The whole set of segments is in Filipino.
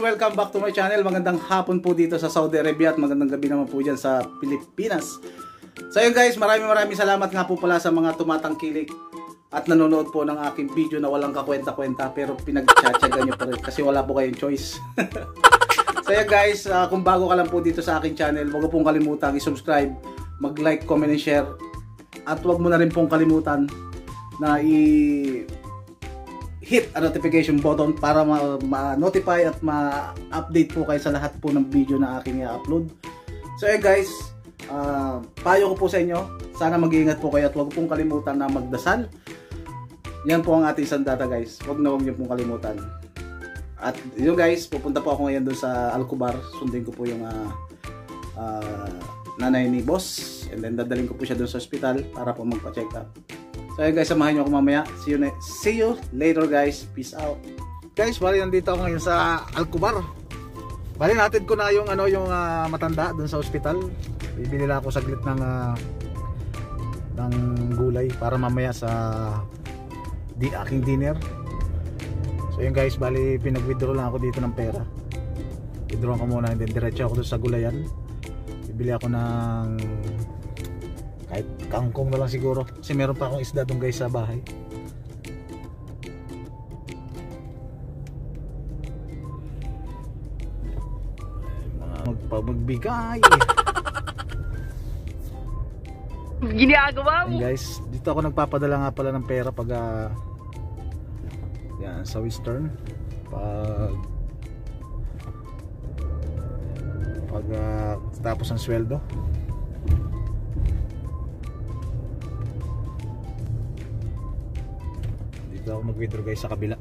welcome back to my channel. Magandang hapon po dito sa Saudi Arabia at magandang gabi naman po dyan sa Pilipinas. So yun guys, maraming salamat nga po pala sa mga tumatangkilik at nanonood po ng aking video na walang kakwenta-kwenta pero pinagtsatsaga nyo pa rin kasi wala po kayong choice. So yun guys, kung bago ka lang po dito sa aking channel, huwag pong kalimutan i-subscribe, mag-like, comment, and share. At huwag mo na rin pong kalimutan na hit a notification button para ma-notify at ma-update po kayo sa lahat po ng video na aking i-upload. So guys, payo ko po sa inyo, sana mag-iingat po kayo at huwag pong kalimutan na magdasal. Yan po ang ating sandata guys, huwag niyo pong kalimutan. At yun guys, pupunta po ako ngayon doon sa Al-Kubar, sundin ko po yung nanay ni boss, and then dadalhin ko po siya doon sa hospital para po magpa-check up. So yun guys, samahan nyo ako mamaya. See you later guys. Peace out. Guys, bali nandito ako ngayon sa Al-Kubar. Bali natin ko na yung matanda doon sa ospital. Bibili lang ako saglit ng gulay para mamaya sa aking dinner. So yun guys, bali pinag-withdraw lang ako dito ng pera. Withdraw ko muna, and then diretso ako doon sa gulayan. Bibili ako ng kahit kangkong na lang siguro kasi meron pa akong isda doon guys sa bahay. Magbigay. Ginagawa mo. Guys, dito ako nagpapadala nga pala ng pera pag yan sa Western pag tapos ng sweldo. Dito ako mag-withdraw guys sa kabila.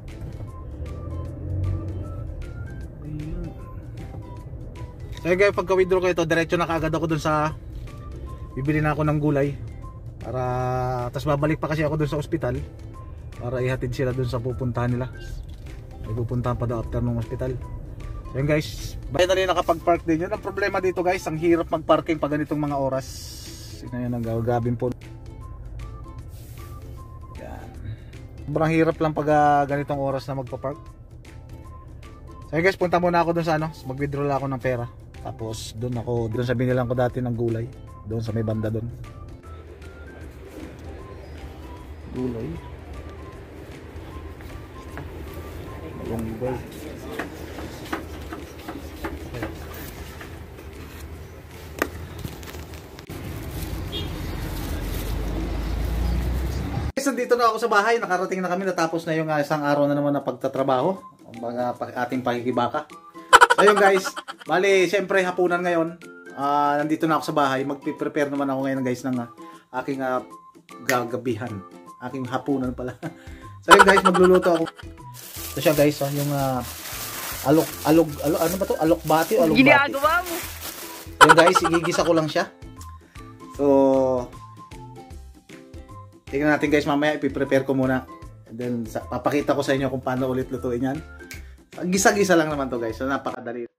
Ayun. So guys, pagka-withdraw ko ito, diretso na kaagad ako dun sa bibili na ako ng gulay para tas babalik pa kasi ako dun sa ospital para ihatid sila dun sa pupuntahan nila. May pupuntahan pa daw after ng ospital. So yun guys, bayan na rin nakapag-park din. Yun ang problema dito guys, ang hirap mag-parking pag ganitong mga oras. Yun ang gagawin po. Sobrang hirap lang pag ganitong oras na magpa-park. So guys, punta muna ako dun sa mag-withdraw lang ako ng pera. Tapos dun sa binilang ko dati ng gulay, doon sa may banda dun. Gulay. Malunggay. Dito na ako sa bahay, nakarating na kami, natapos na yung isang araw na naman na pagtatrabaho, mga ating pakikibaka. So yun guys, bali siyempre hapunan ngayon, nandito na ako sa bahay, magpiprepare naman ako ngayon guys ng aking gagabihan, aking hapunan pala. So yun guys, magluluto ako. So siya guys, yung ano ba to? Alokbati o alugbati? Ginagawa mo. Yun guys, igigisa ko lang siya. So tingnan natin guys, mamaya ipiprepare ko muna. And then papakita ko sa inyo kung paano ulit lutuin yan. Gisa-gisa lang naman to guys. So napakadali.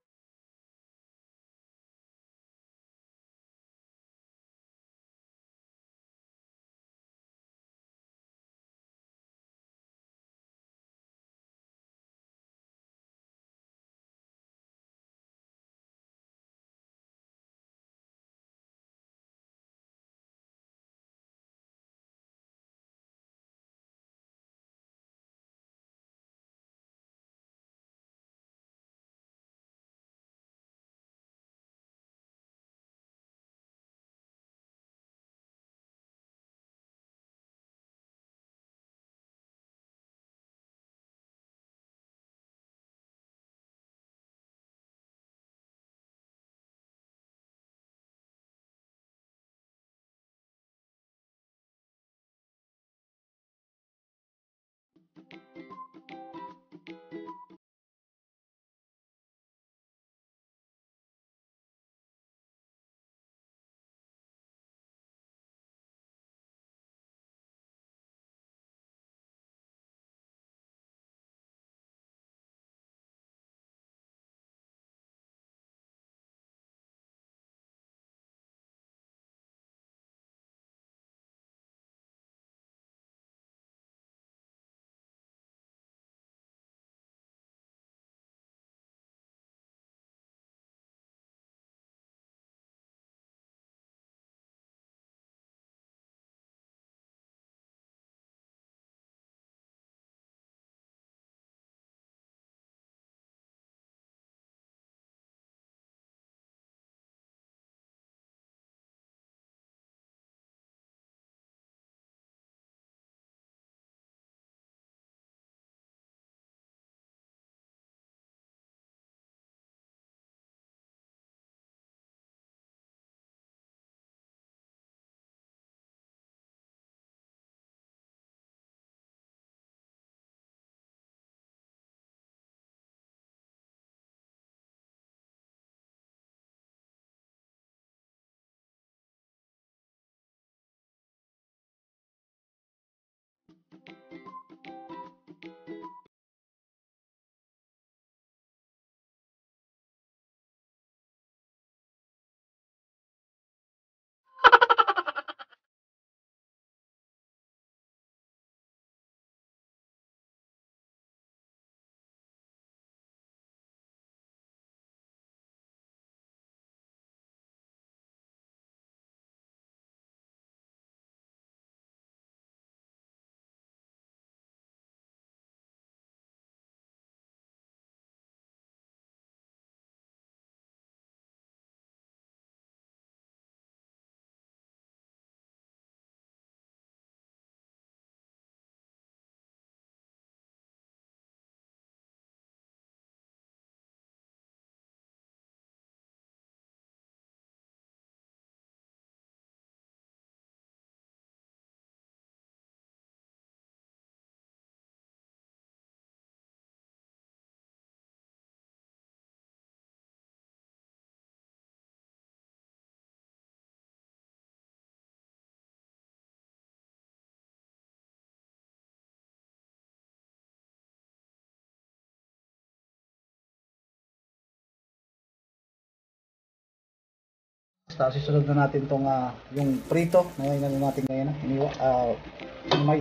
Tapos isunod na natin tong yung prito na inaano natin ngayon may.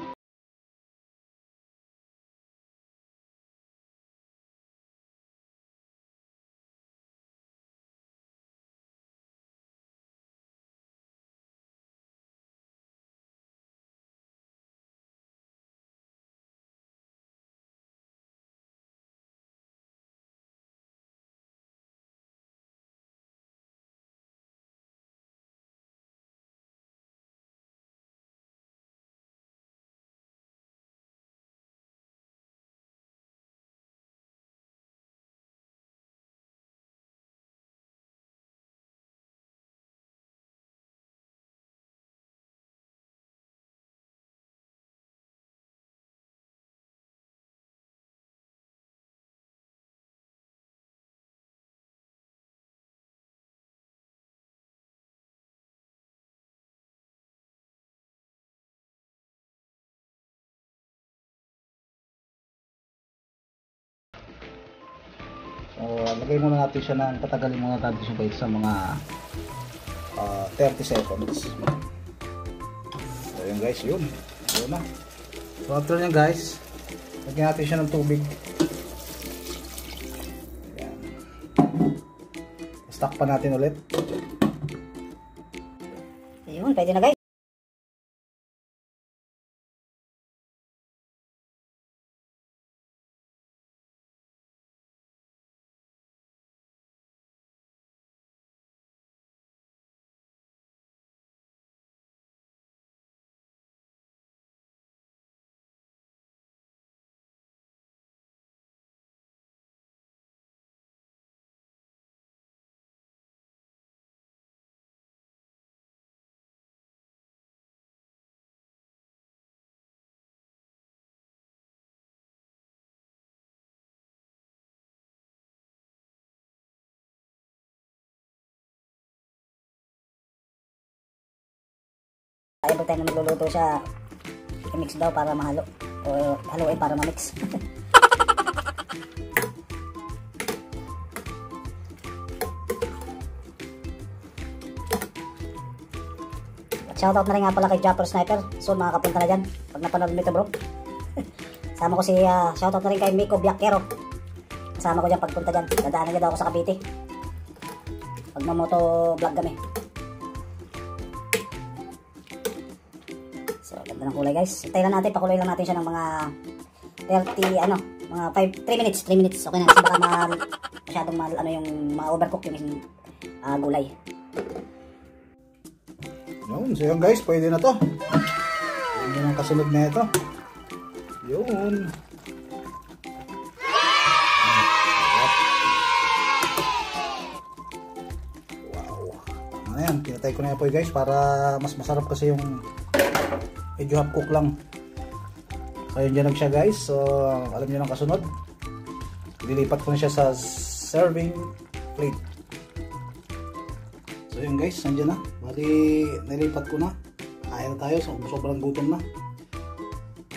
So, lagay muna natin siya ng patagalin muna natin siya guys sa mga 30 seconds. So, yun guys, yun. Yun na. So, after nyan guys, lagyan natin siya ng tubig. Ayan. Stack pa natin ulit. Ayun, pwede na guys. Every time na magluluto siya, i-mix daw para mahalo. O haluin para ma-mix. At shoutout na rin nga pala kay Japper Sniper. So makakapunta na dyan pag napanood mo ito bro. Sama ko si shoutout na rin kay Miko Biakero. Kasama ko dyan pagpunta dyan. Dadaanan niya daw ako sa Cavite pag mamoto vlog kami. So, ganda ng kulay guys. Tayo lang natin, pakuloy lang natin siya ng mga 30, mga 3 minutes. Okay na, kasi baka masyadong yung ma-overcook yung gulay. Yun, so yun guys, pwede na to. Yun yung kasunod na ito. Yun. Wow. Tama na yan, pinatay ko na yan po guys para mas masarap kasi yung medyo half cook lang. So yun dyan lang siya guys. So alam nyo lang kasunod. Dilipat ko na siya sa serving plate. So yun guys, nandiyan na. Bali nilipat ko na. Kaya na tayo. So sobrang gutom na.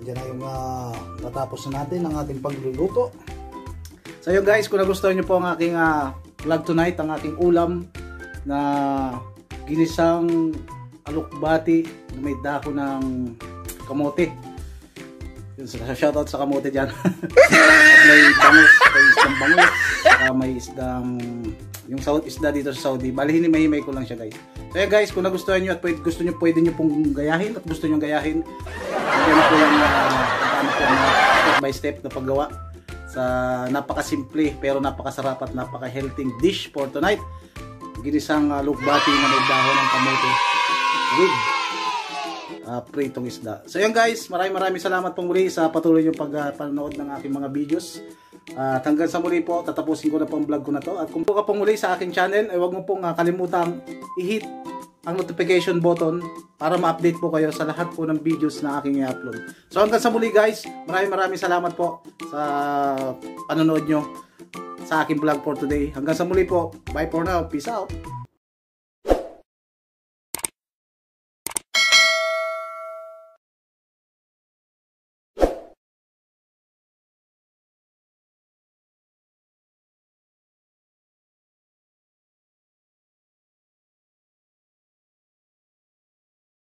Yan na yung natapos na natin ang ating pagluluto. So yun guys, kung nagustuhan nyo po ang aking vlog tonight, ang aking ulam na ginisang alokbati na may dahon ng kamote. Shoutout sa kamote dyan. At may bangus, may isdang bangus, may isdang yung isda dito sa Saudi. Bali hinimay-himay ko lang siya guys. So yeah guys, kung nagustuhan nyo at gusto nyo, pwede nyo pong gayahin at gusto nyo gayahin. Ganyan po yung step by step na paggawa sa napakasimple pero napakasarap at napaka-healthy dish for tonight. Ginisang lukbati na may dahon ng kamote with pritong isda. So yan guys, maraming salamat pong muli sa patuloy yung pagpanood ng aking mga videos. At hanggang sa muli po, tatapusin ko na po ang vlog ko na to. At kung po ka pong muli sa aking channel, ay huwag mo pong kalimutang i-hit ang notification button para ma-update po kayo sa lahat po ng videos na aking i-upload. So hanggang sa muli guys, maraming salamat po sa panonood nyo sa aking vlog for today. Hanggang sa muli po, bye for now, peace out!